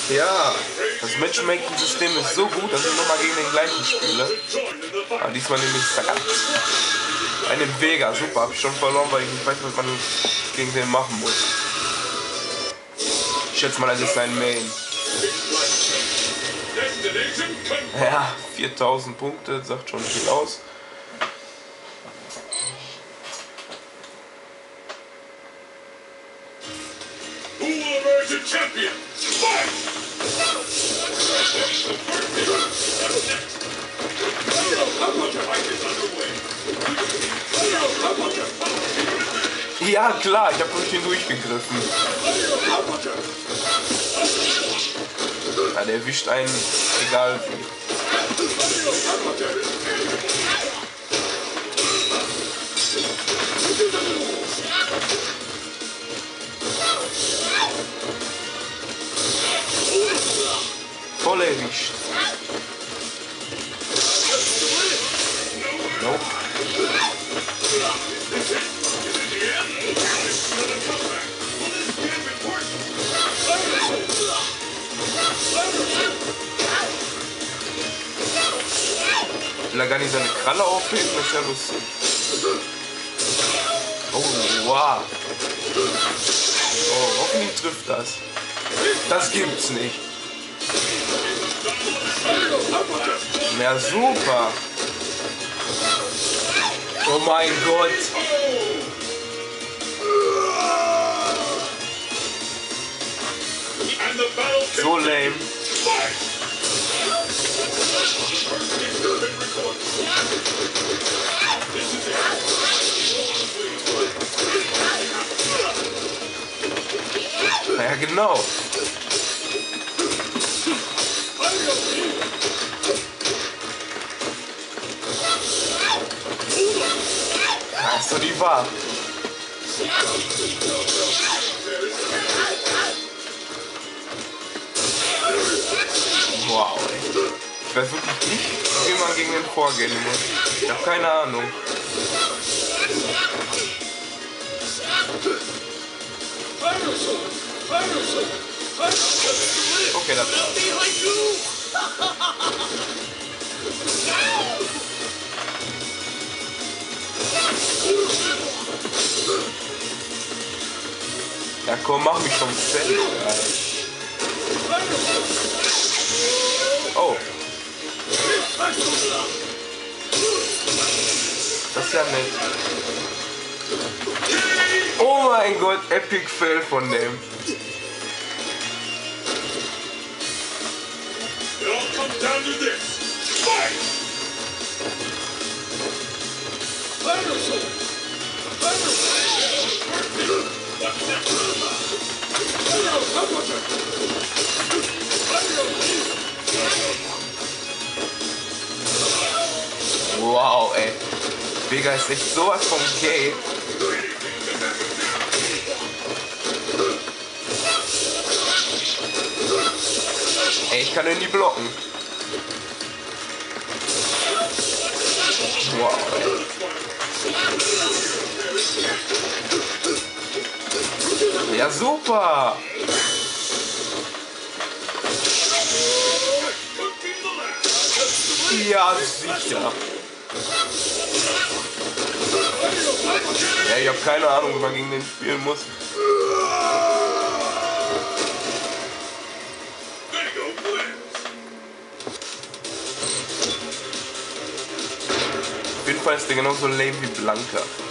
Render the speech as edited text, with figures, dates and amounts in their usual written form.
Ja, das Matchmaking-System ist so gut, dass ich nochmal gegen den gleichen spiele. Aber diesmal nehme ich Sagat. Einen Vega, super, habe ich schon verloren, weil ich nicht weiß, was man gegen den machen muss. Ich schätze mal, das ist sein Main. Ja, 4000 Punkte, sagt schon viel aus. Ja klar, ich habe durch ihn durchgegriffen. Ja, der erwischt einen, egal wie. Voll erwischt. Nope. Will er gar nicht seine Kralle aufheben, das ist ja lustig. Oh, wow. Oh, hoffentlich trifft das. Das gibt's nicht. Ja, super. Oh mein Gott. So lame. Ja, genau. Ja, ist doch nicht wahr. Wow, ey. Ich weiß wirklich nicht, wie man gegen den vorgehen muss. Ich habe keine Ahnung. Okay, das war's. Ja komm, mach mich schon fertig. Oh. Das ist ja nett. Oh mein Gott, Epic Fail von dem. Wow, ey. Vega ist echt sowas von gay. Ey, ich kann ihn nie blocken. Wow, ey. Ja, super. Ja, sicher. Ja, ich habe keine Ahnung, wie man gegen den spielen muss. Auf jeden Fall ist der genauso lame wie Blanka.